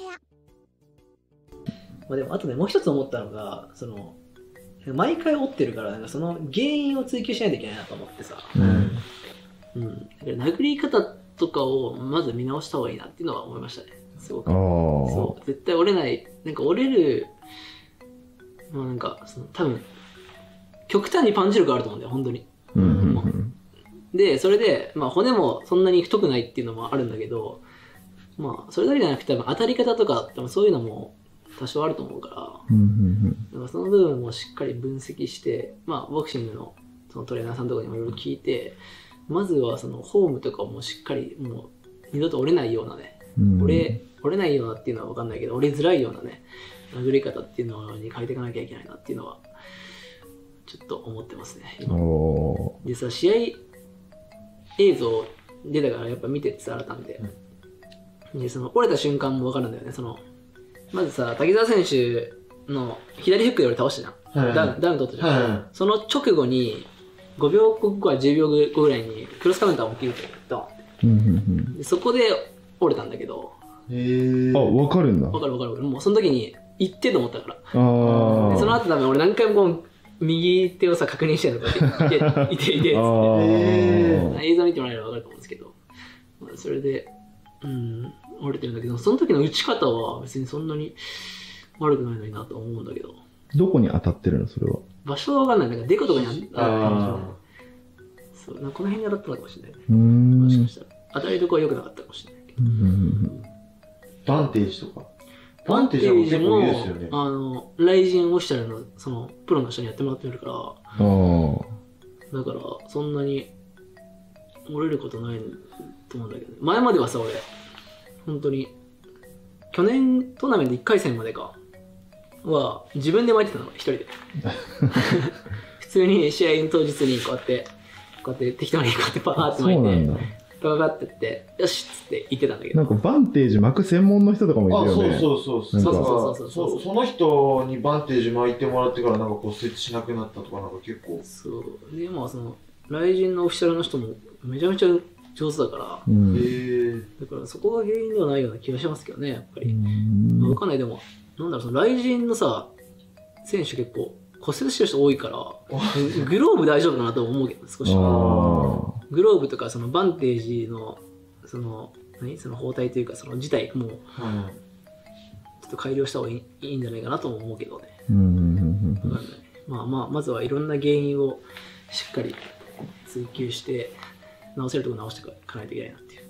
まあでもあとね、もう一つ思ったのが、毎回折ってるから、その原因を追求しないといけないなと思ってさ。殴り方とかをまず見直した方がいいなっていうのは思いましたね。すごく。そう。絶対折れない。折れる、多分、極端にパンチ力あると思うんだよ、本当に。で、それで、骨もそんなに太くないっていうのもあるんだけど、それだけじゃなくて、当たり方とか、多分そういうのも多少あると思うから、だからその部分もしっかり分析して、ボクシングのそのトレーナーさんとかにもいろいろ聞いて、まずはそのフォームとかもしっかり、もう二度と折れないようなね、折れないようなっていうのは分かんないけど、折れづらいようなね、殴り方っていうのに変えていかなきゃいけないなっていうのは、ちょっと思ってますね、今。でさ、試合映像出たからやっぱ見てってさ、改めて。で、折れた瞬間も分かるんだよね。まずさ、滝沢選手の左フックで俺倒したじゃん。ダウン取ったじゃん。その直後に、5秒後か10秒後ぐらいにクロスカウンターを起きるとドンって。そこで折れたんだけど。 分かるんだ。 分かる。もうその時に行ってと思ったから。その後多分俺何回も右手をさ確認してるのかって、いてっつって。映像見てもらえれば分かると思うんですけど。それで、折れてるんだけど、その時の打ち方は別にそんなに悪くないのになと思うんだけど。 どこに当たってるのそれは。 場所は分かんない。デコとかに当たってるんでしょ。そう、この辺に当たったのかもしれないね。もしかしたら。当たりどころは良くなかったかもしれないけど。 バンテージとか。 バンテージも、ライジンオフィシャルの、プロの人にやってもらってるから、だから、そんなに折れることないと思うんだけどね。前まではさ、俺、本当に、去年トーナメント1回戦までか、は、自分で巻いてたの、一人で。普通に試合の当日にこうやって適当にこうやってパーって巻いて、パパってって、よしっつって言ってたんだけど。 バンテージ巻く専門の人とかもいるよね。 そうその人にバンテージ巻いてもらってから骨折しなくなったとか結構。そう。 で、ライジンのオフィシャルの人もめちゃめちゃ上手だから。だからそこが原因ではないような気がしますけどね、やっぱり。わかんない、でも、ライジンのさ、選手結構骨折してる人多いから、グローブ大丈夫かなと思うけど、少し。グローブとかバンテージの包帯というか自体もちょっと改良した方がいいんじゃないかなとも思うけどね。まずはいろんな原因をしっかり追求して直せるところ直していかないといけないなっていう。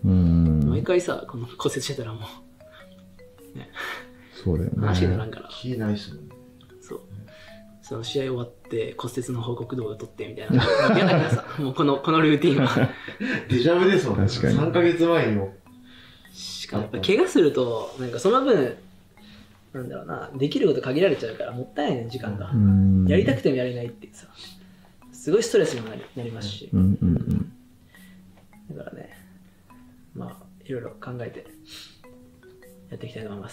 毎回さ、この骨折してたらもうね、 そうだよね。 話にならんから。 気ないっすもんね。 そう。その試合終わって骨折の報告動画撮ってみたいな。嫌だからさ、もうこのルーティンは。 デジャブですもんね。 確かに。 3ヶ月前にも。 しかもやっぱ怪我すると、その分、できること限られちゃうからもったいないね、時間が。やりたくてもやれないっていうさ、すごいストレスにもなりますし。だからね、いろいろ考えてやっていきたいと思います。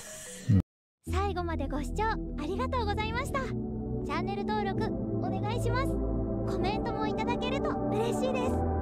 最後までご視聴ありがとうございました。チャンネル登録お願いします。コメントもいただけると嬉しいです。